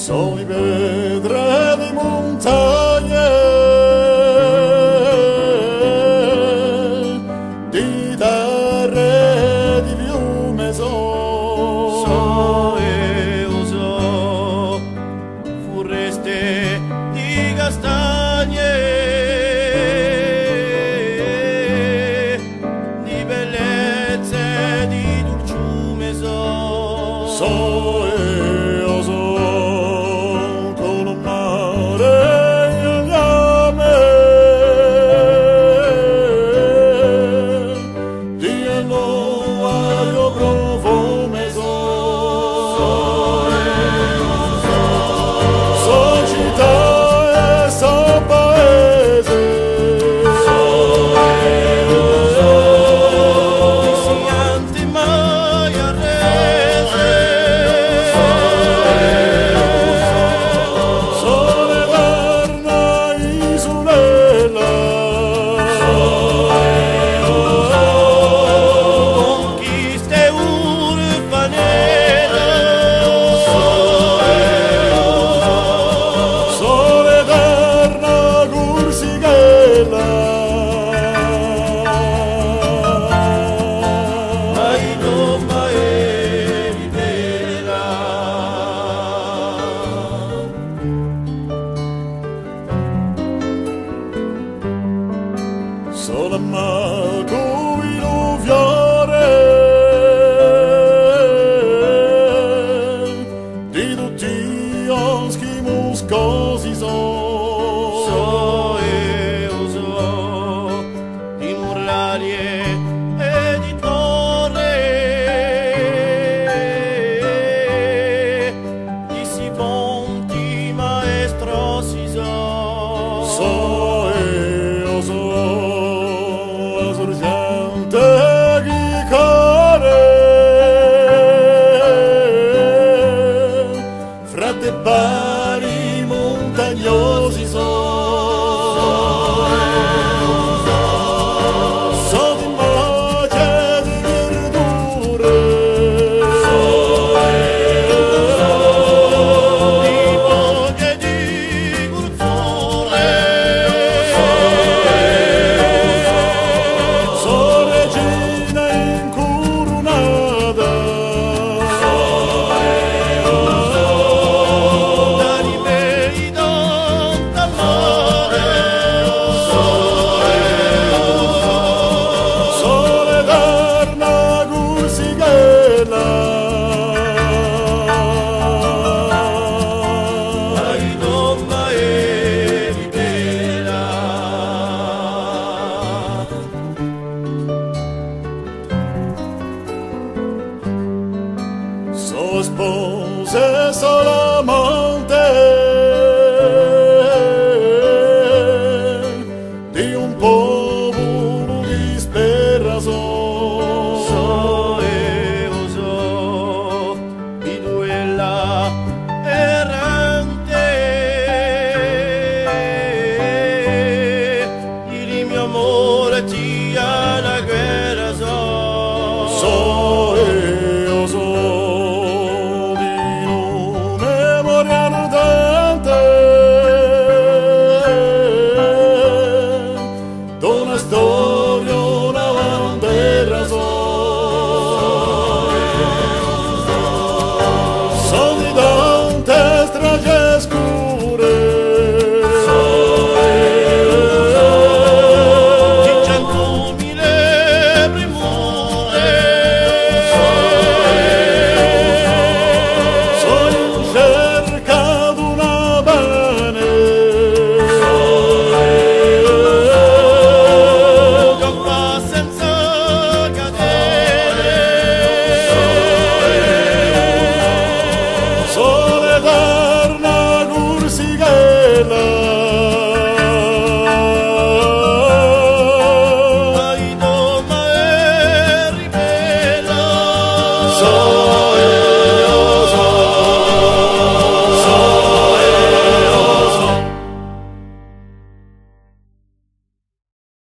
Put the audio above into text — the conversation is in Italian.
So di pedre di montagne, di terre di fiume so e uso foreste di castagne, di bellezze di dolciume so e oso colonnare il llame di Eloa io profume so città e so paese insegnanti mai arrese. Sono amato in un fiore di tutti gli oschi muscosi So e uso di murarie e di torre, di si ponti maestrosi so e oso sorgente di core fredde bari montagnosi so di macchie di verdure di bocche di culture, so regina incoronata d'anime ridotte al mare, so l'eterna Corsighella ai domma e libera. so spose, so l'amante